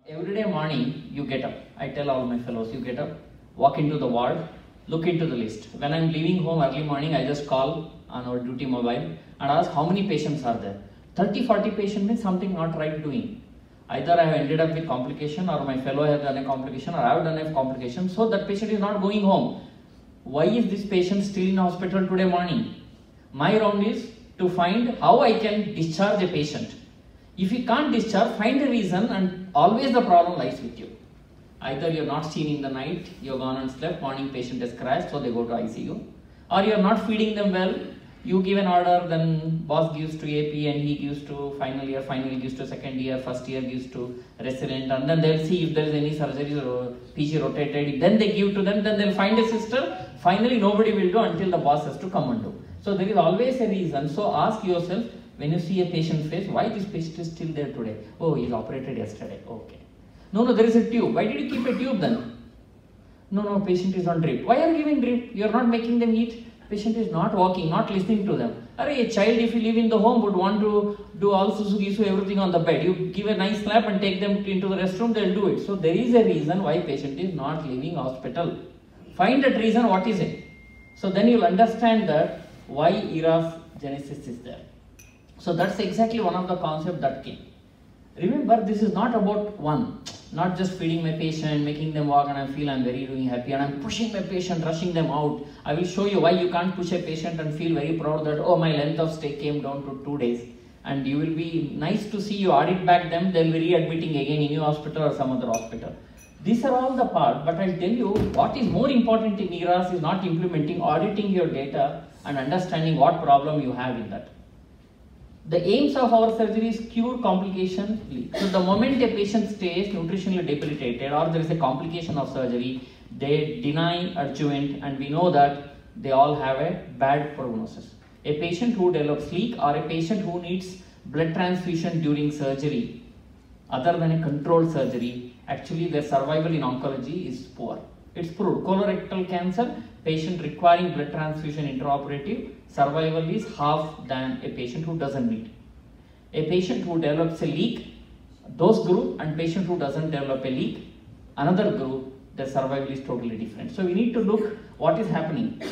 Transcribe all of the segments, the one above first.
Every day morning, you get up. I tell all my fellows, you get up, walk into the ward, look into the list. When I'm leaving home early morning, I just call on our duty mobile and ask how many patients are there. 30, 40 patients means something not right doing. Either I have ended up with complication or my fellow has done a complication or I have done a complication. So that patient is not going home. Why is this patient still in hospital today morning? My round is to find how I can discharge a patient. If you can't discharge, find a reason, and always the problem lies with you. Either you're not seen in the night, you're gone and slept, morning patient has crashed, so they go to ICU. Or you're not feeding them well, you give an order, then boss gives to AP and he gives to final year gives to second year, first year gives to resident, and then they'll see if there is any surgery or PG rotated. Then they give to them, then they'll find a sister. Finally, nobody will do until the boss has to come and do. So there is always a reason. So ask yourself, when you see a patient face, why this patient is still there today? Oh, he's operated yesterday. Okay. No, there is a tube. Why did you keep a tube then? No, patient is on drip. Why are you giving drip? You are not making them eat. Patient is not walking, not listening to them. A child, if you live in the home, would want to do all susu everything on the bed. You give a nice slap and take them into the restroom, they'll do it. So there is a reason why patient is not leaving hospital. Find that reason, what is it? So then you'll understand that why ERAS genesis is there. So that's exactly one of the concepts that came. Remember, this is not about not just feeding my patient, making them walk and I feel I'm very doing happy and I'm pushing my patient, rushing them out. I will show you why you can't push a patient and feel very proud that, oh, my length of stay came down to 2 days. And you will be nice to see you audit back them, they'll be readmitting again in your hospital or some other hospital. These are all the part, but I'll tell you what is more important in ERAS is not implementing, auditing your data and understanding what problem you have in that. The aims of our surgery is cure complication. So the moment a patient stays nutritionally debilitated or there is a complication of surgery, they deny adjuvant, and we know that they all have a bad prognosis. A patient who develops leak or a patient who needs blood transfusion during surgery, other than a controlled surgery, actually their survival in oncology is poor. It's proved. Colorectal cancer, patient requiring blood transfusion intraoperative, survival is half than a patient who doesn't need. A patient who develops a leak, those group, and patient who doesn't develop a leak, another group, the survival is totally different. So we need to look what is happening.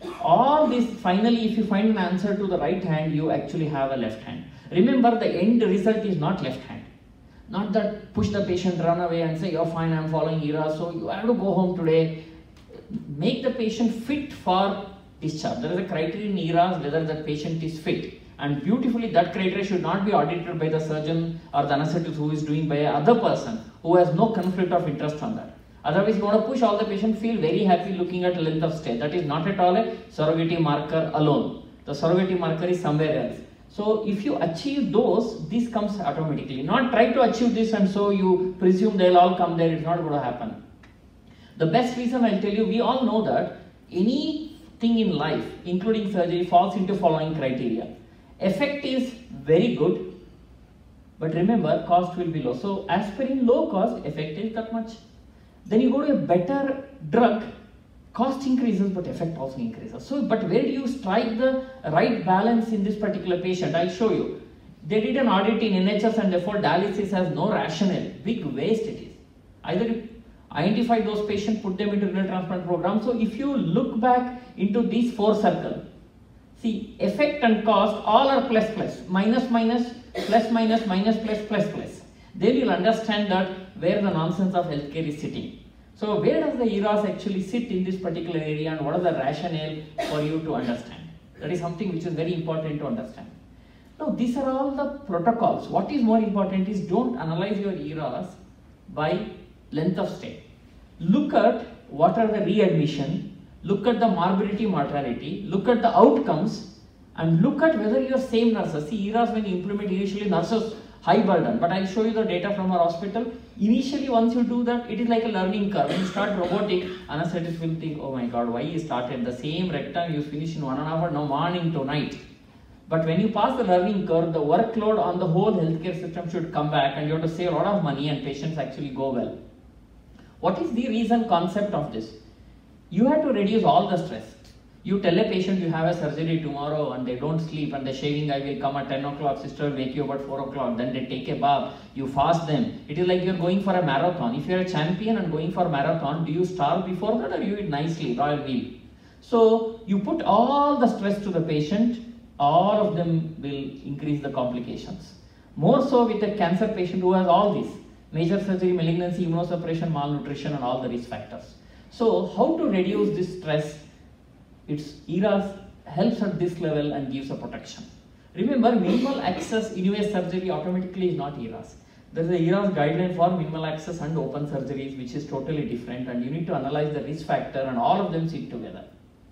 All this, finally, if you find an answer to the right hand, you actually have a left hand. Remember, the end result is not left hand. Not that push the patient, run away and say, you're fine, I'm following ERAS, so you have to go home today. Make the patient fit for discharge. There is a criteria in ERAS whether the patient is fit. And beautifully, that criteria should not be audited by the surgeon or the anesthetist who is doing by another person who has no conflict of interest on that. Otherwise, you want to push all the patient, feel very happy looking at length of stay. That is not at all a surrogate marker alone. The surrogate marker is somewhere else. So if you achieve those, this comes automatically. Not try to achieve this and so you presume they'll all come there. It's not going to happen. The best reason I'll tell you, we all know that anything in life, including surgery, falls into following criteria. Effect is very good, but remember, cost will be low. So aspirin, low cost, effect is that much. Then you go to a better drug, cost increases, but effect also increases. So, but where do you strike the right balance in this particular patient? I'll show you. They did an audit in NHS and therefore dialysis has no rationale. Big waste it is. Either identify those patients, put them into renal transplant program. So if you look back into these 4 circles, see, effect and cost all are plus, minus, plus, minus, plus. Then you'll understand that where the nonsense of healthcare is sitting. So where does the ERAS actually sit in this particular area and what is the rationale for you to understand? That is something which is very important to understand. Now these are all the protocols. What is more important is don't analyze your ERAS by length of stay. Look at what are the readmission, look at the morbidity, mortality, look at the outcomes and look at whether your same nurses. See, ERAS when you implement initially nurses high burden, but I'll show you the data from our hospital. Initially, once you do that, it is like a learning curve. When you start robotic, anesthetist will think, oh my god, why you started the same rectum, you finish in 1.5 hours, now morning to night. But when you pass the learning curve, the workload on the whole healthcare system should come back and you have to save a lot of money and patients actually go well. What is the reason concept of this? You have to reduce all the stress. You tell a patient you have a surgery tomorrow and they don't sleep and the shaving guy will come at 10 o'clock, sister will wake you up at 4 o'clock, then they take a bath, you fast them. It is like you're going for a marathon. If you're a champion and going for a marathon, do you starve before that or you eat nicely, royal meal? So you put all the stress to the patient, all of them will increase the complications. More so with a cancer patient who has all these, major surgery, malignancy, immunosuppression, malnutrition and all the risk factors. So how to reduce this stress? ERAS helps at this level and gives a protection. Remember, minimal access in-US surgery automatically is not ERAS. There is a ERAS guideline for minimal access and open surgeries which is totally different, and you need to analyze the risk factor and all of them sit together.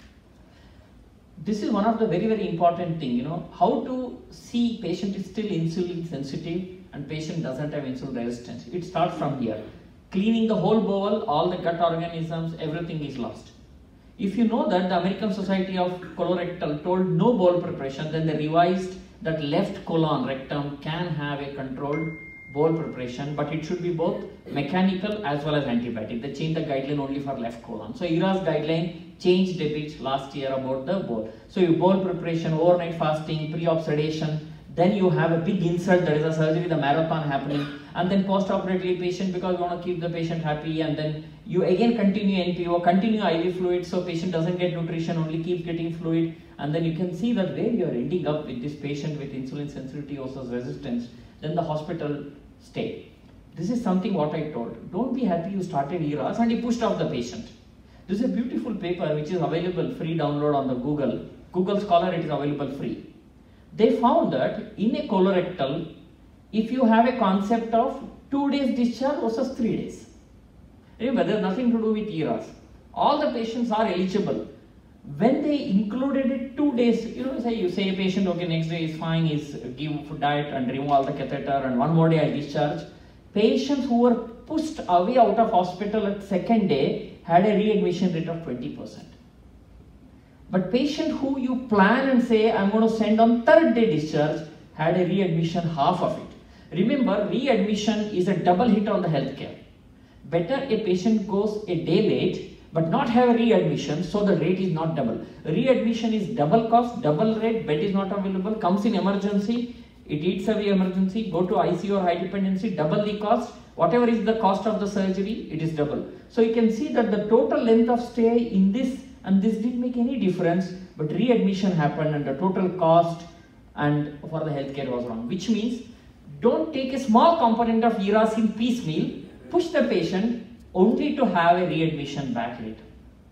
This is one of the very important thing, how to see patient is still insulin sensitive and patient doesn't have insulin resistance. It starts from here. Cleaning the whole bowel, all the gut organisms, everything is lost. If you know that the American Society of Colorectal told no bowel preparation, then they revised that left colon rectum can have a controlled bowel preparation, but it should be both mechanical as well as antibiotic. They changed the guideline only for left colon. So ERAS guideline changed a bit last year about the bowl. So you bowel preparation, overnight fasting, pre-op sedation, then you have a big insult, that is a surgery, the marathon happening, and then post-operatively patient, because you want to keep the patient happy, and then you again continue NPO, continue IV fluid, so patient doesn't get nutrition, only keeps getting fluid, and then you can see that where you are ending up with this patient with insulin sensitivity versus resistance, then the hospital stay. This is something what I told. Don't be happy you started ERAS and you pushed off the patient. This is a beautiful paper which is available free download on the Google Scholar. It is available free. They found that in a colorectal, if you have a concept of 2 days discharge versus 3 days. Remember, there is nothing to do with ERAS. All the patients are eligible. When they included it 2 days, you say a patient, okay, next day is fine, is give food diet and remove all the catheter and 1 more day I discharge. Patients who were pushed away out of hospital at second day had a readmission rate of 20%. But patient who you plan and say, I'm going to send on 3rd day discharge, had a readmission half of it. Remember, readmission is a double hit on the healthcare. Better a patient goes a day late, but not have a readmission, so the rate is not double. Readmission is double cost, double rate, bed is not available, comes in emergency, it eats away emergency, go to ICU or high dependency, double the cost, whatever is the cost of the surgery, it is double. So you can see that the total length of stay in this and this didn't make any difference, but readmission happened and the total cost and for the healthcare was wrong, which means don't take a small component of ERAS in piecemeal, push the patient only to have a readmission back later.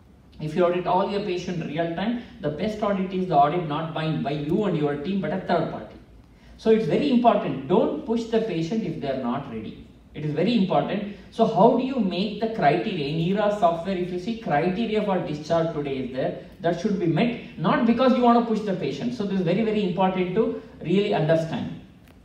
If you audit all your patient real time, the best audit is the audit not by you and your team, but a third party. So it's very important, don't push the patient if they are not ready. It is very important. So how do you make the criteria? In ERAS software, if you see criteria for discharge today is there, that should be met, not because you want to push the patient. So this is very important to really understand.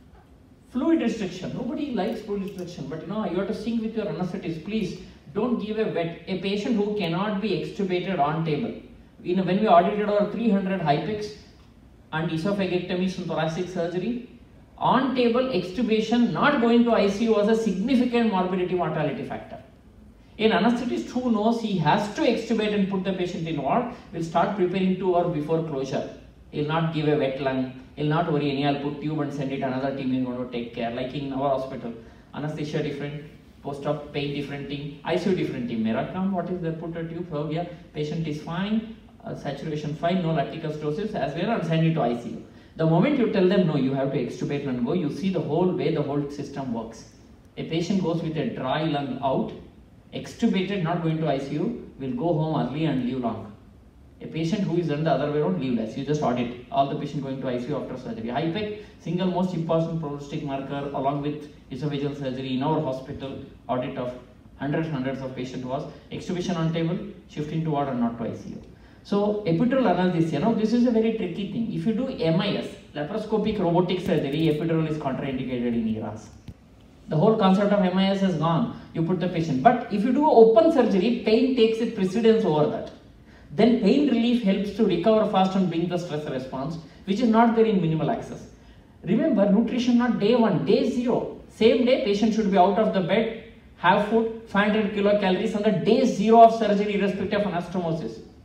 Fluid restriction, nobody likes fluid restriction, but you have to sync with your anesthetist. Please don't give a patient who cannot be extubated on table. When we audited our 300 HIPEX and esophagectomies and thoracic surgery, on table extubation not going to ICU was a significant morbidity mortality factor. An anesthetist who knows he has to extubate and put the patient in ward will start preparing 2 hours before closure. He will not give a wet lung, he will not worry any, I'll put tube and send it, another team is going to take care. Like in our hospital, anesthesia different, post-op pain different team, ICU different team. Mera what is there, put a tube, oh yeah, patient is fine, saturation fine, no lactic acidosis as well, and send it to ICU. The moment you tell them no, you have to extubate and go, you see the whole way the whole system works. A patient goes with a dry lung out, extubated, not going to ICU, will go home early and live long. A patient who is done the other way around, live less. You just audit all the patient going to ICU after surgery. HIPEC, single most important prognostic marker along with esophageal surgery in our hospital, audit of hundreds of patients was extubation on table, shifting to ward and not to ICU. So epidural anesthesia, this is a very tricky thing. If you do MIS, laparoscopic robotic surgery, epidural is contraindicated in ERAS. The whole concept of MIS has gone. You put the patient. But if you do open surgery, pain takes a precedence over that. Then pain relief helps to recover fast and bring the stress response, which is not there in minimal access. Remember, nutrition not day 1, day 0. Same day, patient should be out of the bed, have food, 500 kilocalories on the day 0 of surgery, irrespective of anastomosis.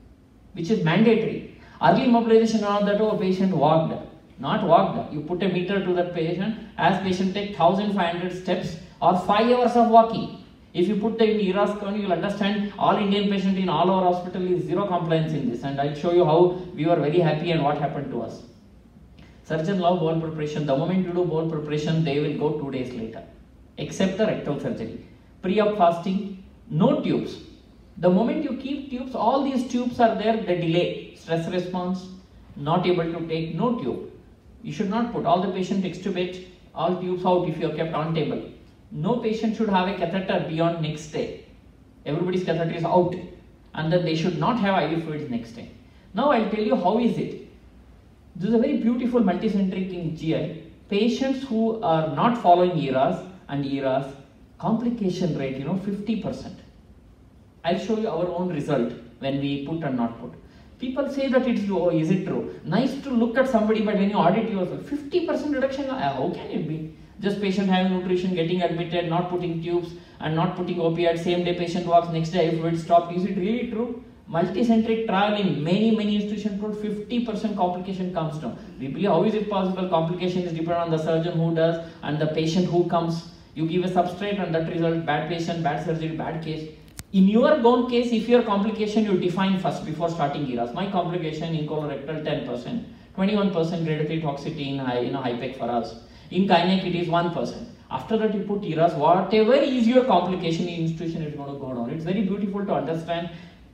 which is mandatory. Early mobilization on that, oh, patient walked, not walked. You put a meter to that patient, as patient take 1500 steps or 5 hours of walking. If you put the ERAS count, you will understand all Indian patient in all our hospital is zero compliance in this, and I'll show you how we were very happy and what happened to us. Surgeon love bone preparation. The moment you do bone preparation, they will go 2 days later, except the rectal surgery. Pre-op fasting, no tubes. The moment you keep tubes, all these tubes are there, they delay. Stress response, not able to take, no tube. You should not put all the patient extubate, all tubes out if you are kept on table. No patient should have a catheter beyond next day. Everybody's catheter is out, and then they should not have IV fluids next day. Now I'll tell you how is it. This is a very beautiful multicentric in GI. Patients who are not following ERAS and ERAS, complication rate, 50%. I'll show you our own result when we put and not put. People say that it's low. Is it true? Nice to look at somebody, but when you audit yourself, 50% reduction, how can it be? Just patient having nutrition, getting admitted, not putting tubes and not putting opioids, same day patient walks, next day IV fluid stopped. Is it really true? Multicentric trial in many institutions put 50% complication comes down. We believe, how is it possible? Complication is dependent on the surgeon who does and the patient who comes. You give a substrate and that result, bad patient, bad surgery, bad case. In your own case, if your complication you define first before starting ERAS. My complication in colorectal 10%, 21% grade 3 toxicity in HIPEC for us. In gynec it is 1%. After that you put ERAS, whatever is your complication in institution is going to go down. It's very beautiful to understand.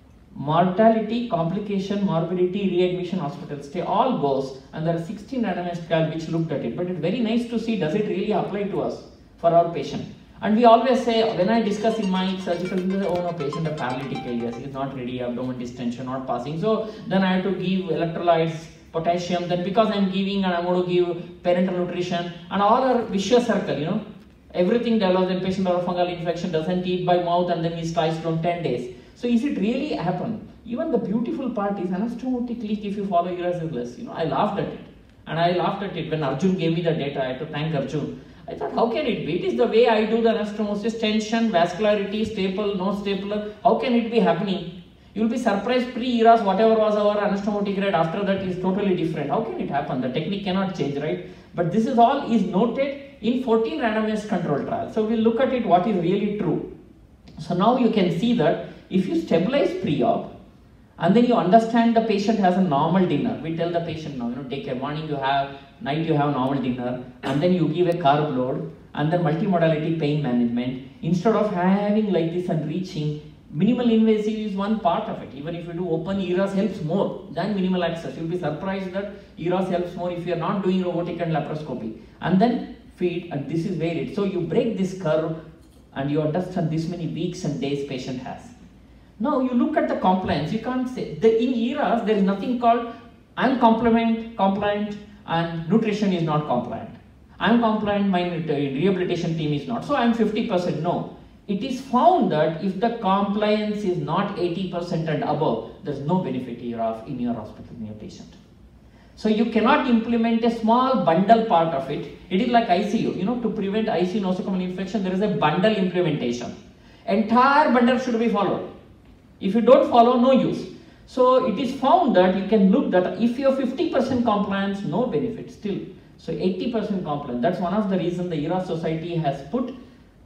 Mortality, complication, morbidity, readmission, hospital stay, all goes, and there are 16 randomized trials which looked at it. But it's very nice to see, does it really apply to us for our patient? And we always say, when I discuss in my surgical, oh no, patient a paralytic alias, he is not ready, abdomen distension, not passing. So then I have to give electrolytes, potassium, then because I am giving and I am going to give parenteral nutrition, and all are vicious circle, Everything develops, the patient has a fungal infection, doesn't eat by mouth, and then he tries down 10 days. So is it really happen? Even the beautiful part is anastomotic leak if you follow ERAS is less. I laughed at it. And I laughed at it when Arjun gave me the data. I had to thank Arjun. I thought, how can it be? It is the way I do the anastomosis, tension, vascularity, staple, no stapler. How can it be happening? You will be surprised pre-ERAS, whatever was our anastomotic rate, after that is totally different. How can it happen? The technique cannot change, right? But this is all is noted in 14 randomized control trials. So we'll look at it, what is really true. So now you can see that if you stabilize pre-op, and then you understand the patient has a normal dinner. We tell the patient now, take care, morning you have, night you have normal dinner, and then you give a carb load, and then multimodality pain management. Instead of having like this and reaching, minimal invasive is one part of it. Even if you do open, ERAS helps more than minimal access. You'll be surprised that ERAS helps more if you are not doing robotic and laparoscopy. And then feed, and this is where it. So you break this curve, and you understand this many weeks and days patient has. Now you look at the compliance, you can't say, in ERAS there is nothing called I am compliant and nutrition is not compliant. I am compliant, my rehabilitation team is not. So I am 50%, no. It is found that if the compliance is not 80% and above, there is no benefit in your hospital, in your patient. So you cannot implement a small bundle part of it. It is like ICU, to prevent ICU nosocomial infection, there is a bundle implementation. Entire bundle should be followed. If you don't follow, no use. So it is found that you can look that if you have 50% compliance, no benefit still. So 80% compliance, that's one of the reasons the ERAS Society has put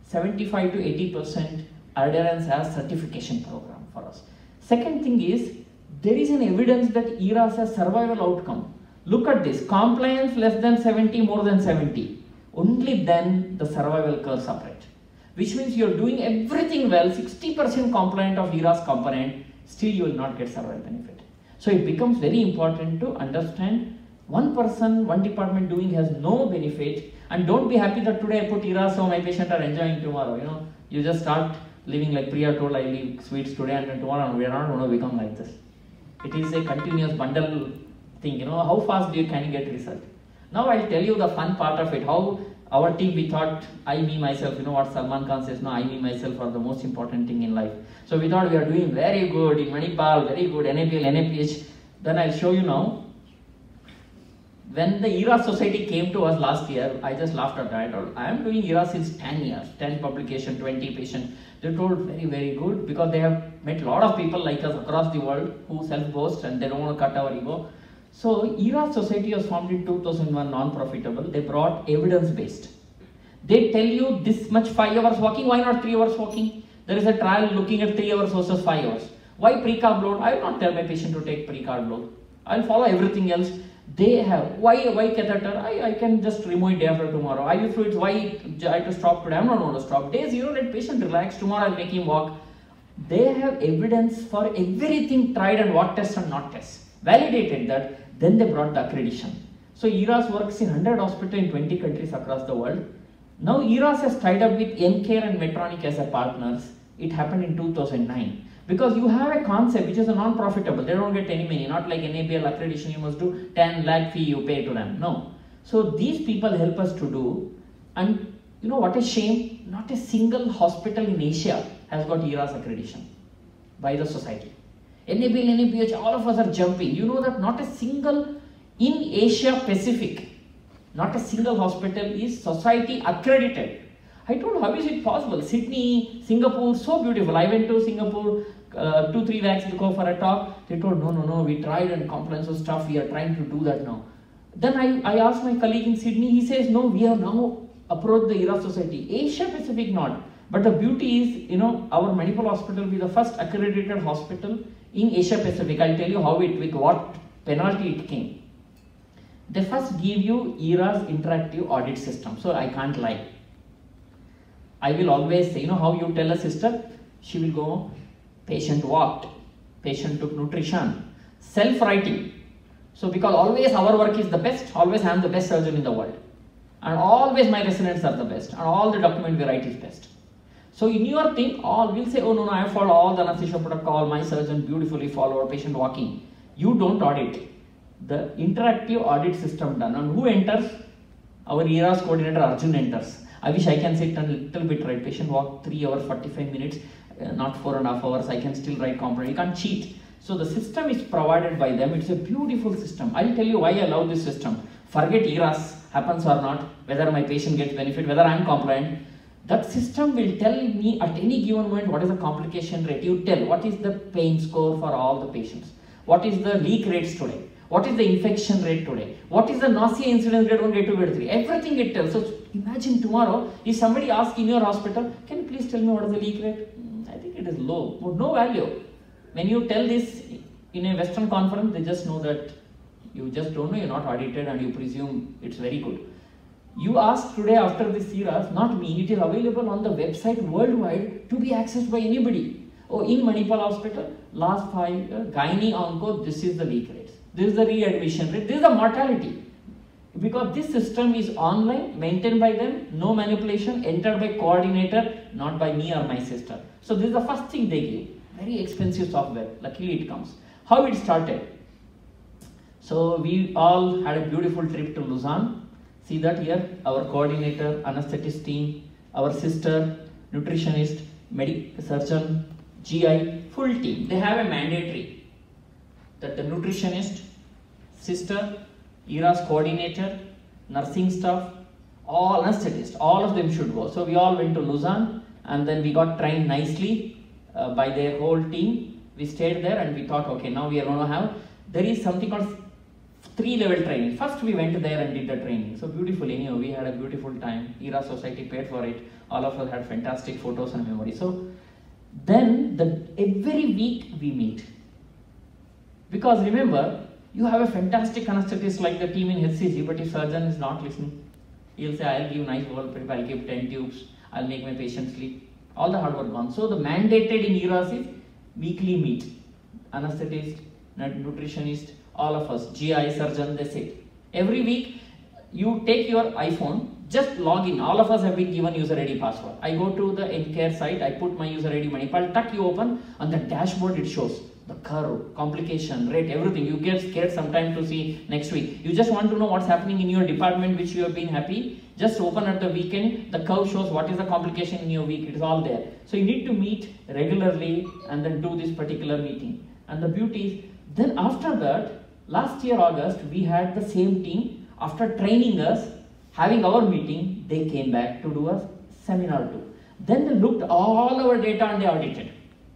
75 to 80% adherence as certification program for us. Second thing is, there is an evidence that ERAS has survival outcome. Look at this, compliance less than 70, more than 70. Only then the survival curve separate. Which means you are doing everything well, 60% compliant of ERAS component, still you will not get survival benefit. So it becomes very important to understand one person, one department doing has no benefit, and don't be happy that today I put ERAS so my patient are enjoying tomorrow. You just start living like Priya told, I leave sweets today and then tomorrow we are not going to become like this. It is a continuous bundle thing, how fast can you get result? Now I'll tell you the fun part of it, how our team, we thought, I, me, myself, what Salman Khan says, no, I, me, myself are the most important thing in life. So we thought we are doing very good in Manipal, very good, NAPL, NAPH. Then I'll show you now. When the ERA Society came to us last year, I just laughed at that. I am doing ERA since 10 years, 10 publication, 20 patients. They told very, very good, because they have met a lot of people like us across the world who self-boast and they don't want to cut our ego. So ERA Society was formed in 2001, non-profitable. They brought evidence-based. They tell you this much 5 hours walking, why not 3 hours walking? There is a trial looking at 3 hours versus 5 hours. Why pre-carb load? I will not tell my patient to take pre-carb load. I will follow everything else. They have, why catheter? I can just remove it day after tomorrow. IV fluids, why I have to stop today? I am not going to stop. Day 0, let patient relax. Tomorrow I will make him walk. They have evidence for everything tried and what tests and not tests. Validated that, then they brought the accreditation. So ERAS works in 100 hospitals in 20 countries across the world. Now ERAS has tied up with Encare and Medtronic as a partners. It happened in 2009. Because you have a concept which is a non-profitable, they don't get any money, not like NABL accreditation, you must do 10 lakh fee you pay to them, no. So these people help us to do, and you know what a shame, not a single hospital in Asia has got ERAS accreditation by the society. NABL, NABH, all of us are jumping. You know that not a single in Asia Pacific, not a single hospital is society accredited. I told, how is it possible? Sydney, Singapore, so beautiful. I went to Singapore 2-3 weeks ago for a talk. They told, no, we tried and compliance was tough. We are trying to do that now. Then I asked my colleague in Sydney. He says, no, we have now approached the ERAS Society. Asia Pacific not. But the beauty is, you know, our Manipal Hospital will be the first accredited hospital in Asia Pacific. I'll tell you how with what penalty it came. They first give you ERAS interactive audit system. So I can't lie. I will always say, you know how you tell a sister, she will go, patient walked, patient took nutrition, self-writing. So because always our work is the best, always I am the best surgeon in the world. And always my residents are the best, and all the document we write is best. So in your thing, all will say, oh no, I follow all the anesthesia protocol, my surgeon beautifully followed, patient walking. You don't audit. The interactive audit system done, and who enters? Our ERAS coordinator Arjun enters. I wish I can sit and little bit write. Patient walk 3 hours 45 minutes, not 4.5 hours. I can still write component. You can't cheat. So the system is provided by them. It's a beautiful system. I'll tell you why I love this system. Forget ERAS happens or not, whether my patient gets benefit, whether I'm compliant. That system will tell me at any given moment what is the complication rate. You tell what is the pain score for all the patients. What is the leak rates today. What is the infection rate today? What is the nausea incidence grade 1, grade 2, grade 3? Everything it tells. So imagine tomorrow, if somebody asks in your hospital, can you please tell me what is the leak rate? I think it is low, no value. When you tell this in a Western conference, they just know that you just don't know, you're not audited and you presume it's very good. You ask today after this ERAS, not me, it is available on the website worldwide to be accessed by anybody. Oh, in Manipal Hospital, last 5 gynae onco, this is the leak rates. This is the readmission rate, this is the mortality. Because this system is online, maintained by them, no manipulation, entered by coordinator, not by me or my sister. So this is the first thing they give. Very expensive software, luckily it comes. How it started? So we all had a beautiful trip to Lausanne. See that here, our coordinator, anesthetist team, our sister, nutritionist, medical surgeon, GI, full team. They have a mandatory that the nutritionist, sister, ERAS coordinator, nursing staff, all anesthetists, all of them should go. So we all went to Lausanne and then we got trained nicely by their whole team. We stayed there and we thought, okay, now we are going to have, there is something called 3-level training. First we went there and did the training. So beautiful, anyway, we had a beautiful time. ERAS Society paid for it. All of us had fantastic photos and memories. So then every week we meet. Because remember, you have a fantastic anesthetist like the team in HCG, but if surgeon is not listening, he'll say, I'll give nice wall prep, I'll give 10 tubes, I'll make my patient sleep. All the hard work gone. So the mandated in ERAS is weekly meet. Anesthetist, nutritionist, all of us, GI, surgeon, they sit. Every week, you take your iPhone, just log in. All of us have been given user ID password. I go to the Encare site, I put my user ID Manipal, tuck you open, on the dashboard it shows the curve, complication, rate, everything. You get scared sometime to see next week. You just want to know what's happening in your department which you have been happy. Just open at the weekend, the curve shows what is the complication in your week, it is all there. So you need to meet regularly and then do this particular meeting. And the beauty is, then after that, last year August, we had the same team After training us, having our meeting, they came back to do a seminar too. Then they looked all our data and they audited.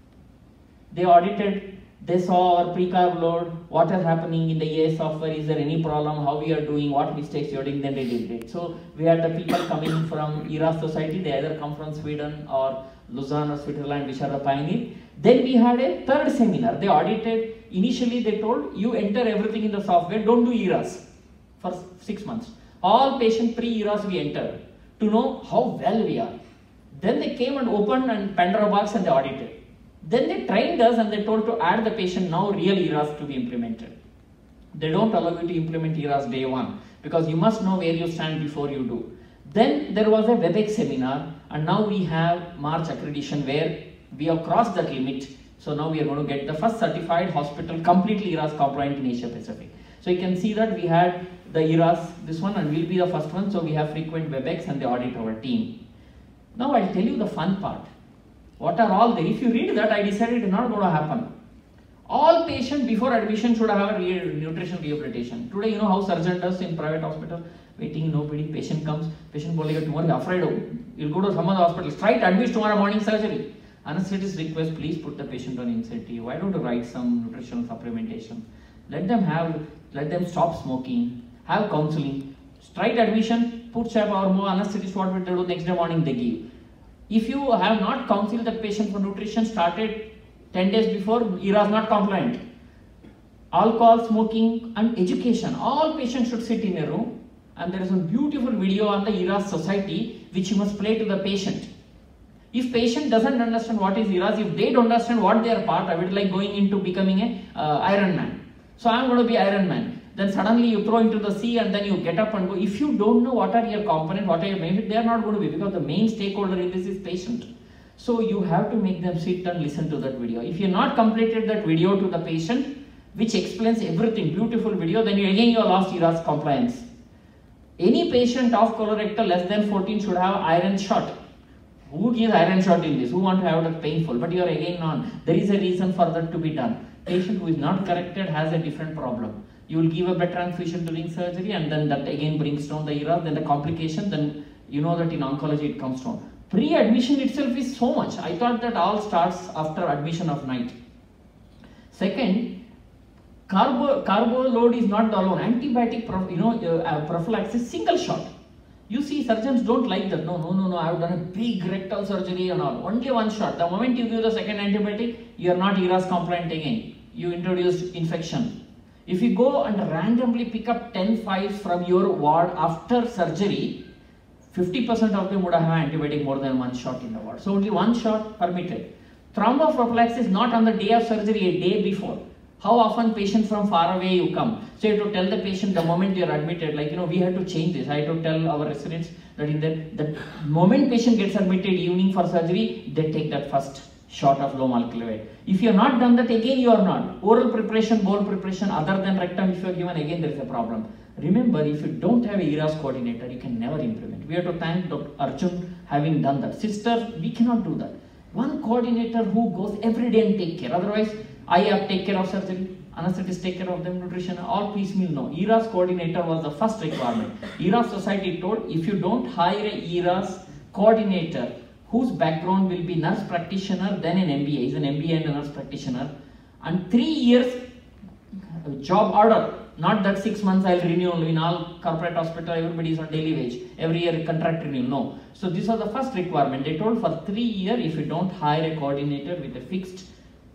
They saw our pre-carb load, what is happening in the EA software, is there any problem, how we are doing, what mistakes you are doing, then they did it. So we had the people coming from ERAS Society, they either come from Sweden or Lausanne or Switzerland, which are the pioneer. Then we had a third seminar. They audited. Initially they told, you enter everything in the software, don't do ERAS for 6 months. All patient pre-ERAS we enter to know how well we are. Then they came and opened and Pandora box and they audited. Then they trained us and they told to add the patient now real ERAS to be implemented. They don't allow you to implement ERAS day one because you must know where you stand before you do. Then there was a WebEx seminar and now we have March accreditation where we have crossed that limit. So now we are going to get the first certified hospital completely ERAS compliant in Asia Pacific. So you can see that we had the ERAS, this one, and we'll be the first one. So we have frequent WebEx and they audit our team. Now I'll tell you the fun part. What are all there? If you read that, I decided it's not going to happen. All patients before admission should have a nutrition rehabilitation. Today, you know how surgeon does in private hospital? Waiting, nobody, patient comes, patient bolega tomorrow, afraid of, you'll go to some other hospital, try to admit tomorrow morning surgery. Anesthetist request, please put the patient on NSAID. Why don't you write some nutritional supplementation? Let them stop smoking, have counseling, straight admission, put CHAP or more, anesthetist what will they do, next day morning they give. If you have not counseled the patient for nutrition, started 10 days before, ERAS not compliant. Alcohol, smoking and education, all patients should sit in a room and there is a beautiful video on the ERAS Society which you must play to the patient. If patient doesn't understand what is ERAS, if they don't understand what they are part of, it like going into becoming a Iron Man. So I am going to be Iron Man. Then suddenly you throw into the sea and then you get up and go. If you don't know what are your components, what are your benefits, they are not going to be, because the main stakeholder in this is patient. So you have to make them sit and listen to that video. If you not completed that video to the patient, which explains everything, beautiful video, then again you are lost ERAS compliance. Any patient of colorectal less than 14 should have iron shot. Who gives iron shot in this? Who want to have that painful? But you are again on. There is a reason for that to be done. Patient who is not corrected has a different problem. You will give a blood transfusion during surgery and then that again brings down the ERAS, then the complication, then you know that in oncology it comes down. Pre-admission itself is so much. I thought that all starts after admission of night. Second, carbo load is not alone. Antibiotic prophylaxis, single shot. You see, surgeons don't like that. No, I have done a big rectal surgery and all. Only one shot. The moment you give the second antibiotic, you are not ERAS compliant again. You introduced infection. If you go and randomly pick up 10 files from your ward after surgery, 50% of them would have antibiotic more than one shot in the ward. So only one shot permitted. Thromboprophylaxis not on the day of surgery, a day before. How often patient from far away you come? So you have to tell the patient the moment you are admitted, like we had to change this. I had to tell our residents that in the moment patient gets admitted evening for surgery, they take that first shot of low molecular weight. If you have not done that, again you are not. Oral preparation, bowl preparation, other than rectum, if you are given, again there is a problem. Remember, if you don't have a ERAS coordinator, you can never implement. We have to thank Dr. Arjun having done that. Sisters, we cannot do that. One coordinator who goes every day and take care. Otherwise, I have take care of surgery, anesthetists take care of them, nutrition, all piecemeal. No, ERAS coordinator was the first requirement. ERAS Society told, if you don't hire a ERAS coordinator, whose background will be nurse practitioner, then an MBA, he's an MBA and a nurse practitioner, and 3 years job order, not that 6 months I'll renew. In all corporate hospital, everybody is on daily wage, every year contract renew, no. So this was the first requirement. They told for 3 years, if you don't hire a coordinator with a fixed,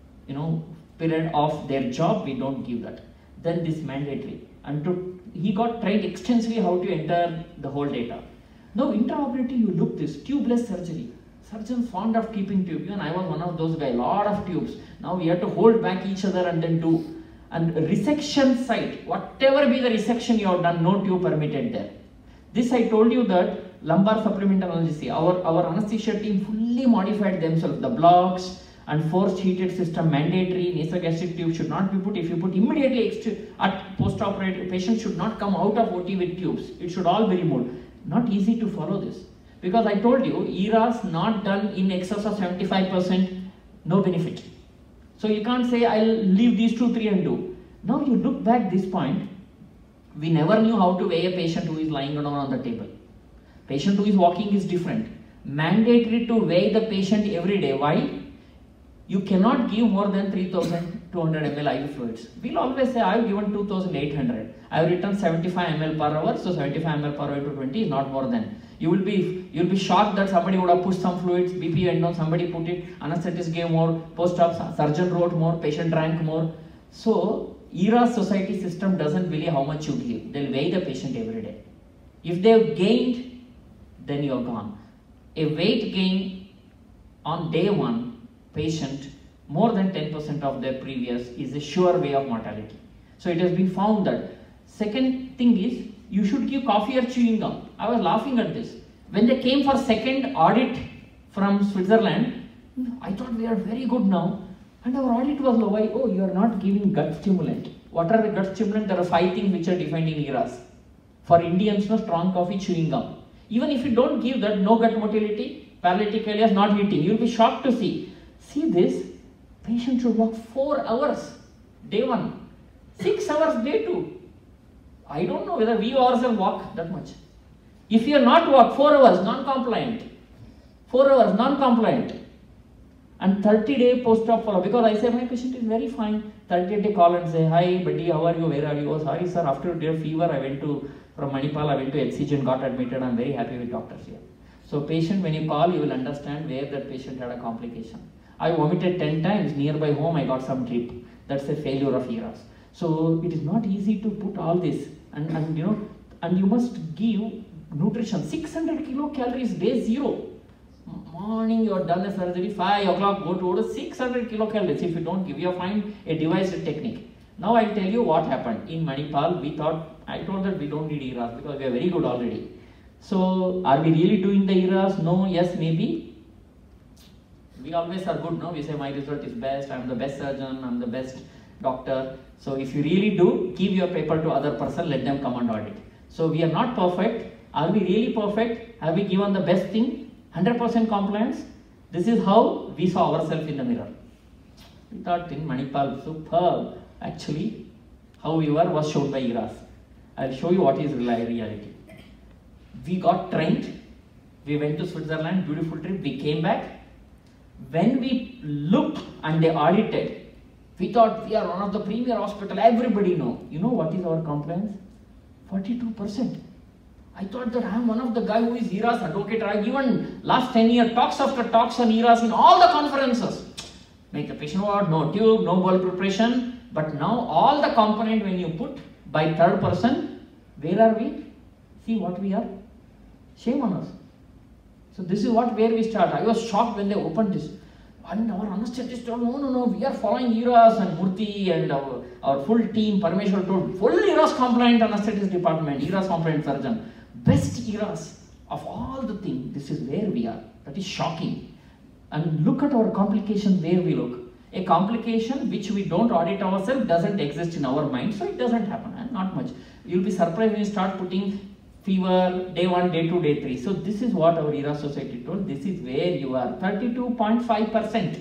period of their job, we don't give that. Then this mandatory. And he got trained extensively how to enter the whole data. Now intraoperatively, you look this, tubeless surgery. Surgeons fond of keeping tube. Even I was one of those guys, lot of tubes. Now we have to hold back each other and then do. And resection site, whatever be the resection you have done, no tube permitted there. This I told you that lumbar supplemental analgesia, our anesthesia team fully modified themselves. The blocks and forced heated system mandatory, nasogastric tube should not be put. If you put immediately at post-operative, patients should not come out of OT with tubes. It should all be removed. Not easy to follow this. Because I told you, ERAS not done in excess of 75%, no benefit. So you can't say, I'll leave these 2, 3 and do. Now you look back this point, We never knew how to weigh a patient who is lying down on the table. Patient who is walking is different. Mandatory to weigh the patient every day. Why? You cannot give more than 3200 ml IV fluids. We'll always say, I have given 2800. I have written 75 ml per hour, so 75 ml per hour to 20 is not more than. You'll be shocked that somebody would have pushed some fluids, BP went down, somebody put it, anesthetist gave more, post-op surgeon wrote more, patient drank more. So, ERAS society system doesn't believe how much you give. They'll weigh the patient every day. If they've gained, then you're gone. A weight gain on day one, patient more than 10% of their previous is a sure way of mortality. So it has been found that. Second thing is, you should give coffee or chewing gum. I was laughing at this. When they came for second audit from Switzerland, I thought we are very good now. And our audit was low. Why? Oh, you are not giving gut stimulant. What are the gut stimulant? There are 5 things which are defined in ERAS. For Indians, no strong coffee, chewing gum. Even if you don't give that, no gut motility, paralytic alias not eating. You will be shocked to see. See this, patient should walk 4 hours, day 1, 6 hours, day 2. I don't know whether we ourselves walk that much. If you are not walk 4 hours, non-compliant, 4 hours, non-compliant, and 30-day post-op follow, because I say my patient is very fine, 30-day call and say, hi buddy, how are you, where are you? Oh sorry sir, after their fever, I went to, from Manipal, I went to HCG and got admitted, I'm very happy with doctors here. So patient, when you call, you will understand where that patient had a complication. I vomited 10 times, nearby home I got some drip. That's a failure of ERAS. So it is not easy to put all this, and you must give nutrition, 600 kilocalories day 0. Morning you are done a surgery, 5 o'clock go to order 600 kilocalories. If you don't give, you find a device technique. Now I'll tell you what happened. In Manipal, I told that we don't need ERAS because we are very good already. So are we really doing the ERAS? No, yes, maybe. We always are good, no? We say my result is best, I'm the best surgeon, I'm the best doctor. So if you really do, give your paper to other person, let them come and audit. So we are not perfect. Are we really perfect? Have we given the best thing? 100% compliance? This is how we saw ourselves in the mirror. We thought in Manipal, superb. Actually, how we were was shown by ERAS. I'll show you what is reality. We got trained. We went to Switzerland, beautiful trip. We came back. When we looked and they audited, we thought we are one of the premier hospital, everybody know. You know what is our compliance? 42%. I thought that I am one of the guy who is ERAS advocate. I have given last 10 years talks after talks on ERAS in all the conferences. Make the patient ward, no tube, no bowel preparation. But now all the component when you put by third person, where are we? See what we are? Shame on us. So this is where we start. I was shocked when they opened this. And our anesthetist told, no, we are following ERAS, and Murthy and our full team, Parameshwar told, full ERAS compliant anesthetist department, ERAS compliant surgeon. Best ERAS of all the things. This is where we are. That is shocking. And look at our complication where we look. A complication which we don't audit ourselves doesn't exist in our mind, so it doesn't happen, and not much. You'll be surprised when you start putting fever, day 1, day 2, day 3. So this is what our ERAS society told. This is where you are. 32.5%.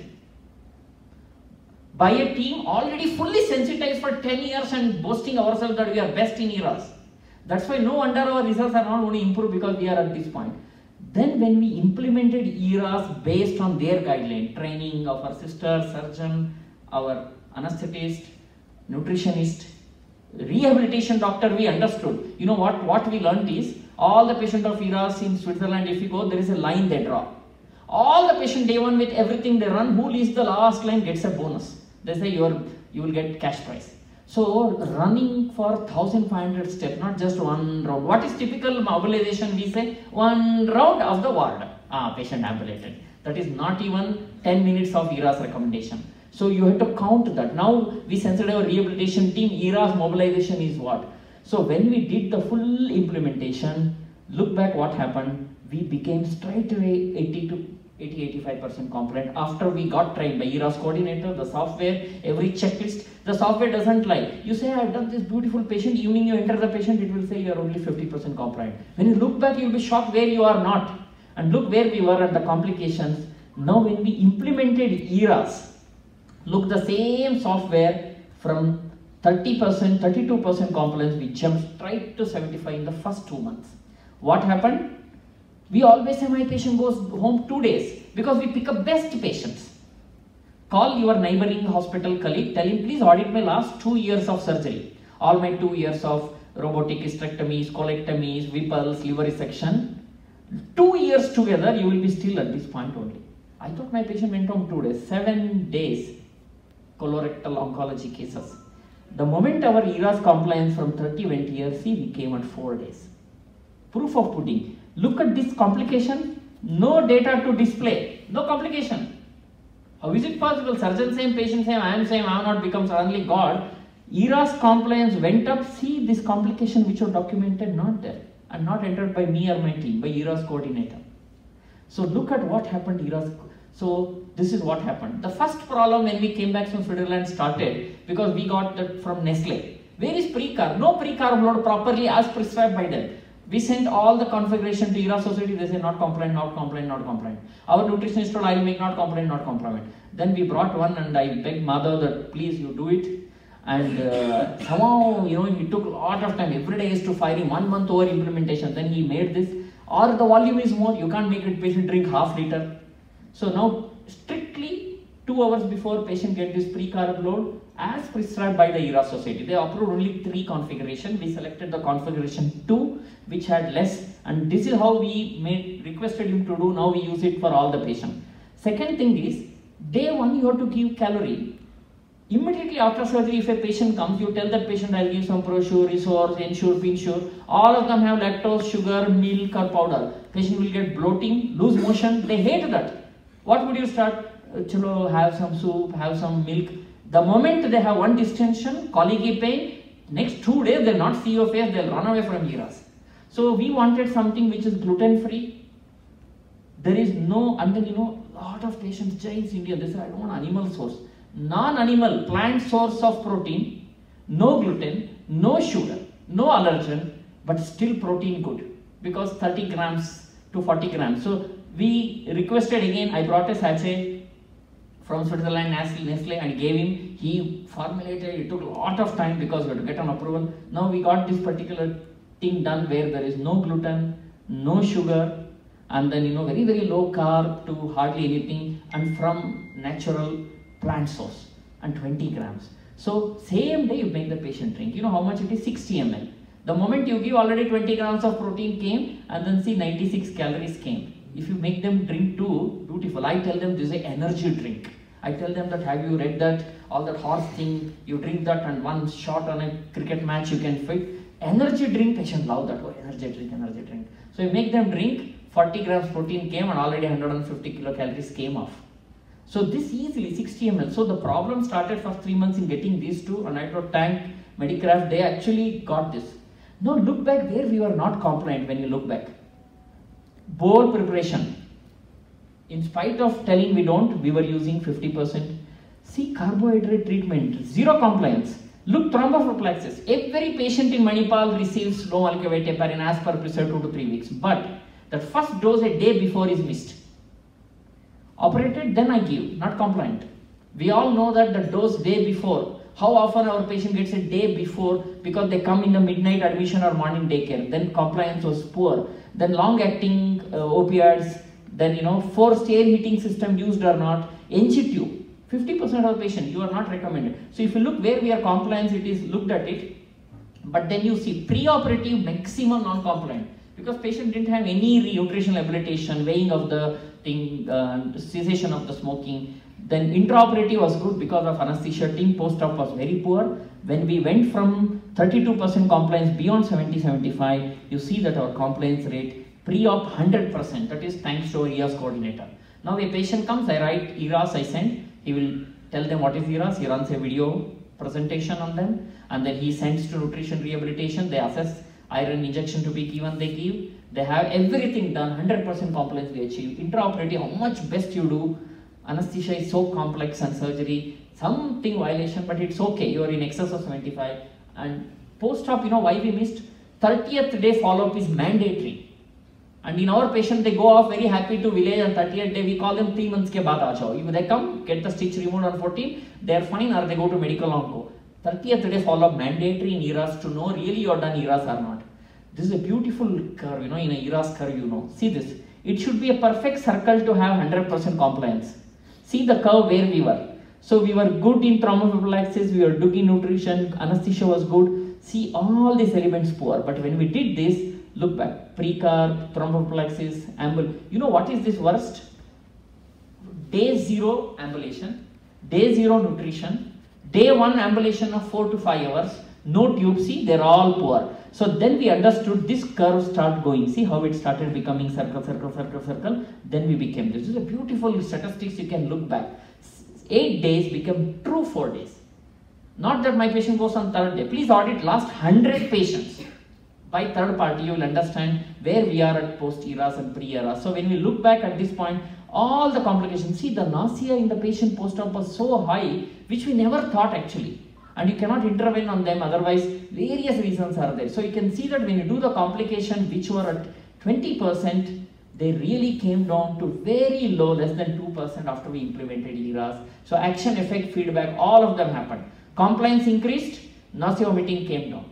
By a team already fully sensitized for 10 years and boasting ourselves that we are best in ERAS. That's why no wonder our results are not only improved because we are at this point. Then when we implemented ERAS based on their guideline, training of our sister, surgeon, our anesthetist, nutritionist, rehabilitation doctor, we understood. You know what we learned is, all the patient of ERAS in Switzerland, if you go, there is a line they draw. All the patient day 1 with everything they run, who leaves the last line gets a bonus. They say you will get cash prize. So running for 1500 steps, not just one round. What is typical mobilization? We say 1 round of the ward. Patient ambulated. That is not even 10 minutes of ERAS recommendation. So you have to count that. Now we sensed our rehabilitation team, ERAS mobilization is what? So when we did the full implementation, look back what happened, we became straight away 80-85% compliant after we got trained by ERAS coordinator, the software, every checklist. The software doesn't lie. You say, I've done this beautiful patient, evening you enter the patient, it will say you are only 50% compliant. When you look back, you'll be shocked where you are not. And look where we were at the complications. Now when we implemented ERAS, look the same software from 30%, 32% compliance, we jumped straight to 75 in the first 2 months. What happened? We always say my patient goes home 2 days because we pick up best patients. Call your neighboring hospital colleague, tell him please audit my last 2 years of surgery. All my 2 years of robotic hysterectomies, colectomies, Whipples, liver resection. 2 years together, you will be still at this point only. I thought my patient went home 2 days, 7 days colorectal oncology cases. The moment our ERAS compliance from 30 went here, see, we came at 4 days. Proof of pudding. Look at this complication, no data to display, no complication. How is it possible? Surgeon same, patient same, I am same, I have not become suddenly God. ERAS compliance went up, see this complication which was documented, not there, and not entered by me or my team, by ERAS coordinator. So look at what happened ERAS. So this is what happened. The first problem when we came back from Switzerland started because we got that from Nestle. Where is pre-carb? No pre-carb load properly as prescribed by them. We sent all the configuration to ERAS Society, they say not compliant, not compliant, not compliant. Our nutritionist told I will make not compliant, not compliant. Then we brought one and I begged Madhav that please you do it. And somehow, it took a lot of time. Every day is to firing 1 month over implementation. Then he made this. Or the volume is more, you can't make it patient drink half liter. So now strictly 2 hours before patient get this pre-carb load as prescribed by the ERAS Society. They approved only 3 configuration. We selected the configuration 2 which had less, and this is how we requested him to do. Now we use it for all the patient. Second thing is, day 1 you have to give calorie. Immediately after surgery, if a patient comes, you tell that patient I'll give some ProSure, Resource, Ensure, Pinsure. All of them have lactose, sugar, milk or powder. Patient will get bloating, lose motion. They hate that. What would you start? Chalo, have some soup, have some milk. The moment they have one distension, colicky pain, next 2 days they'll not see your face, they'll run away from ERAS. So we wanted something which is gluten free. There is no, and then lot of patients, Jains India, they say I don't want animal source. Non-animal, plant source of protein, no gluten, no sugar, no allergen, but still protein good because 30 grams to 40 grams. So we requested again, I brought a sachet from Switzerland, Nestle and gave him. He formulated, it took a lot of time because we had to get an approval. Now we got this particular thing done where there is no gluten, no sugar, and then very, very low carb to hardly anything, and from natural plant source, and 20 grams. So same day you make the patient drink. You know how much it is? 60 ml. The moment you give, already 20 grams of protein came, and then see 96 calories came. If you make them drink too, beautiful. I tell them this is an energy drink. I tell them that have you read that, all that horse thing, you drink that and one shot on a cricket match you can fit. Energy drink, patient love that, oh energy drink, energy drink. So you make them drink, 40 grams protein came and already 150 kilocalories came off. So this easily 60 ml. So the problem started for 3 months in getting these two, and I thought Tank, Medicraft, they actually got this. Now look back where we were not compliant when you look back. Bowl preparation. In spite of telling we don't, we were using 50%. See carbohydrate treatment, zero compliance. Look thromboprophylaxis. Every patient in Manipal receives low molecular weight heparin as per prescribed 2 to 3 weeks. But the first dose a day before is missed. Operated, then I give, not compliant. We all know that the dose day before, how often our patient gets a day before because they come in the midnight admission or morning daycare, then compliance was poor. Then long acting opioids, then forced air heating system used or not, NG tube, 50% of the patient, you are not recommended. So if you look where we are compliance, it is looked at it, but then you see pre-operative maximum non-compliant because patient didn't have any nutritional rehabilitation, weighing of the thing, cessation of the smoking. Then intraoperative was good because of anesthesia team, post-op was very poor. When we went from 32% compliance beyond 70-75, you see that our compliance rate pre-op 100%, that is thanks to our ERAS coordinator. Now a patient comes, I write ERAS, I send, he will tell them what is ERAS, he runs a video presentation on them, and then he sends to nutrition rehabilitation, they assess iron injection to be given, they give, they have everything done, 100% compliance we achieve. Intraoperative, how much best you do, anesthesia is so complex and surgery, something violation, but it's okay, you are in excess of 75. And post-op, why we missed? 30th day follow-up is mandatory. And in our patient, they go off very happy to village on 30th day, we call them 3 months ke baad aa jao. If they come, get the stitch removed on 14, they are fine, or they go to medical onco. 30th day follow-up mandatory in ERAS to know really you are done ERAS or not. This is a beautiful curve, in a ERAS curve, See this. It should be a perfect circle to have 100% compliance. See the curve where we were. So we were good in thromboprophylaxis, we were good in nutrition, anesthesia was good. See all these elements poor. But when we did this, look back, pre-carb, thromboprophylaxis, what is this worst? Day 0 ambulation, day 0 nutrition, day 1 ambulation of 4 to 5 hours, no tube, see they're all poor. So then we understood this curve start going. See how it started becoming circle, circle, circle, circle. Then we became this. This is a beautiful statistics you can look back. 8 days became true 4 days. Not that my patient goes on 3rd day. Please audit last 100 patients. By third party, you will understand where we are at post-ERAS and pre-ERAS. So when we look back at this point, all the complications, see the nausea in the patient post-op was so high, which we never thought actually. And you cannot intervene on them, otherwise various reasons are there. So you can see that when you do the complication which were at 20%, they really came down to very low, less than 2% after we implemented ERAS. So action, effect, feedback, all of them happened. Compliance increased, nausea vomiting came down.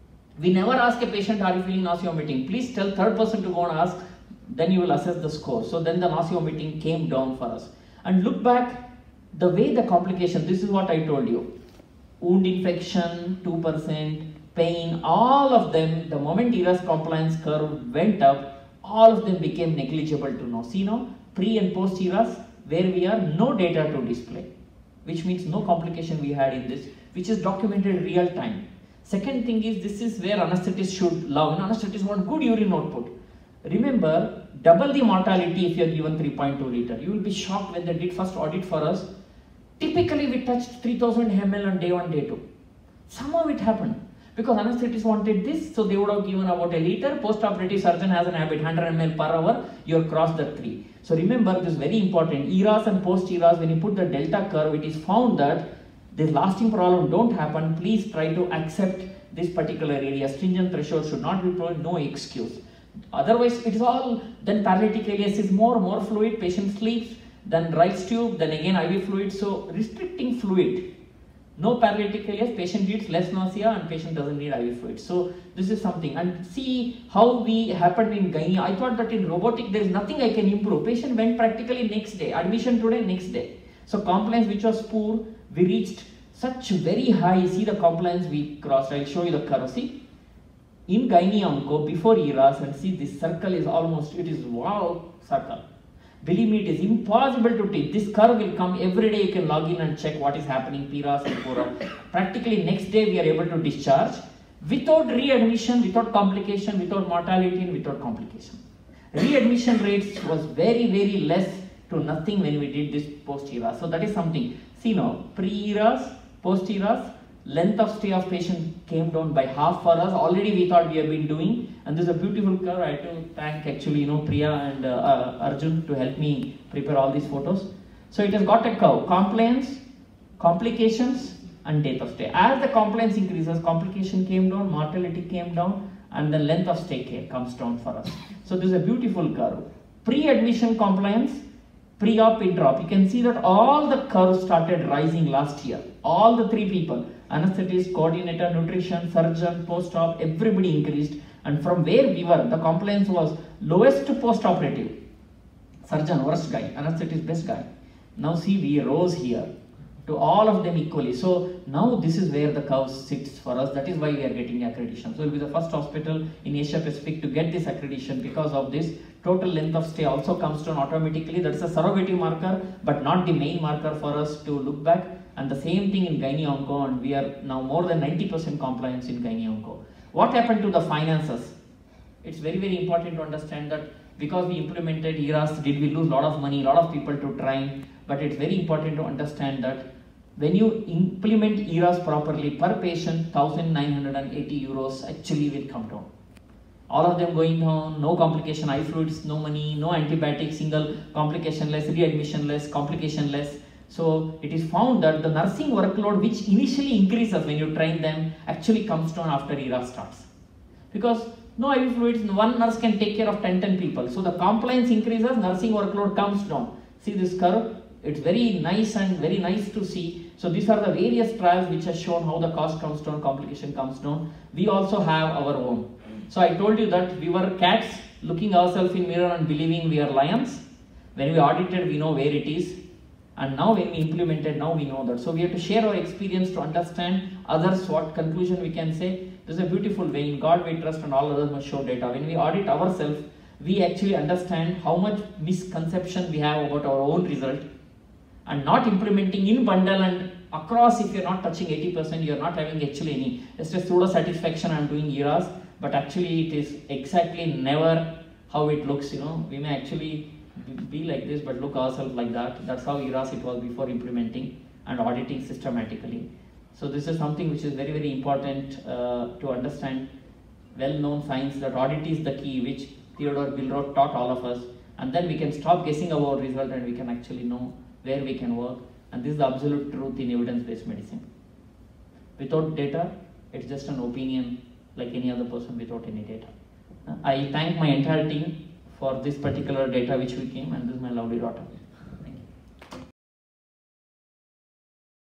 We never ask a patient, are you feeling nausea vomiting? Please tell third person to go and ask, then you will assess the score. So then the nausea vomiting came down for us. And look back, the way the complication, this is what I told you. Wound infection, 2%, pain, all of them, the moment ERAS compliance curve went up, all of them became negligible to know. See now, pre and post ERAS, where we are, no data to display, which means no complication we had in this, which is documented real time. Second thing is, this is where anesthetists should love. Anesthetists want good urine output. Remember, double the mortality if you are given 3.2 liter. You will be shocked when they did first audit for us. Typically, we touched 3000 ml on day 1, day 2. Somehow it happened. Because anesthetists wanted this, so they would have given about a liter. Post-operative surgeon has an habit, 100 ml per hour, you have crossed the 3. So remember, this is very important. ERAS and post-ERAS, when you put the delta curve, it is found that this lasting problem don't happen. Please try to accept this particular area. Stringent threshold should not be followed, no excuse. Otherwise, it is all, then paralytic alias is more fluid, patient sleeps, then Wright's tube, then again IV fluid. So restricting fluid. No paralytic alias, patient needs less nausea and patient doesn't need IV fluid. So this is something. And see how we happened in gynae. I thought that in robotic there is nothing I can improve. Patient went practically next day. Admission today, next day. So compliance which was poor, we reached such very high. See the compliance we crossed. I'll show you the curve. See, in gynae onco before ERAS, and see this circle is almost, it is wow circle. Believe me, it is impossible to take. This curve will come every day. You can log in and check what is happening, PRAS and PORA. Practically next day we are able to discharge without readmission, without complication, without mortality and without complication. Readmission rates was very less to nothing when we did this post-ERAS. So that is something. See now, pre-ERAS, post-ERAS, length of stay of patient came down by half for us. Already we thought we have been doing, and this is a beautiful curve. I have to thank actually Priya and Arjun to help me prepare all these photos. So it has got a curve: compliance, complications, and date of stay. As the compliance increases, complication came down, mortality came down, and the length of stay comes down for us. So this is a beautiful curve. Pre-admission compliance, pre-op, intra-op. You can see that all the curves started rising last year. All the 3 people, anesthetist, coordinator, nutrition, surgeon, post-op, everybody increased. And from where we were, the compliance was lowest to post-operative. Surgeon, worst guy, anesthetist, best guy. Now see, we rose here to all of them equally. So now this is where the curve sits for us. That is why we are getting accreditation. So we'll be the first hospital in Asia Pacific to get this accreditation. Because of this, total length of stay also comes down automatically. That's a surrogate marker, but not the main marker for us to look back. And the same thing in gynae onco, and we are now more than 90% compliance in gynae onco. What happened to the finances? It's very important to understand that because we implemented ERAS, did we lose a lot of money, a lot of people to train? But it's very important to understand that when you implement ERAS properly, per patient 1,980 euros actually will come down. All of them going down, no complication, eye fluids, no money, no antibiotics, single complication less, readmission less, complication less. So it is found that the nursing workload, which initially increases when you train them, actually comes down after ERAS starts. Because no IV fluids, one nurse can take care of 10 people. So the compliance increases, nursing workload comes down. See this curve, It's very nice and very nice to see. So these are the various trials which have shown how the cost comes down, complication comes down. We also have our own. So I told you that we were cats looking ourselves in mirror and believing we are lions. When we audited, we know where it is. And now when we implemented, now we know that. So we have to share our experience to understand others, what conclusion we can say. This is a beautiful way. In God we trust and all others must show data. When we audit ourselves, we actually understand how much misconception we have about our own result, and not implementing in bundle and across. If you're not touching 80%, you're not having actually any. It's just pseudo satisfaction. I'm doing ERAs, but actually it is exactly never how it looks. We may actually be like this, but look ourselves like that. That's how ERAs it was before implementing and auditing systematically. So this is something which is very, very important to understand. Well-known science that audit is the key, which Theodore Billroth taught all of us, and then we can stop guessing about result and we can actually know where we can work. And this is the absolute truth in evidence-based medicine. Without data, it's just an opinion like any other person without any data. I thank my entire team for this particular data which we came, and this is my lovely daughter.